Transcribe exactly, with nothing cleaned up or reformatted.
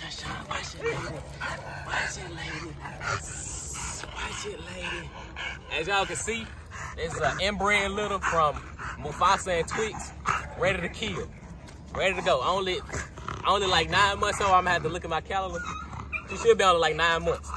Sunshine, watch it, lady. Watch it, lady. Watch it, lady. As y'all can see, it's an inbred litter from Mufasa and Twix, ready to kill, ready to go. Only, only like nine months old. I'm gonna have to look at my calendar. She should be on like nine months.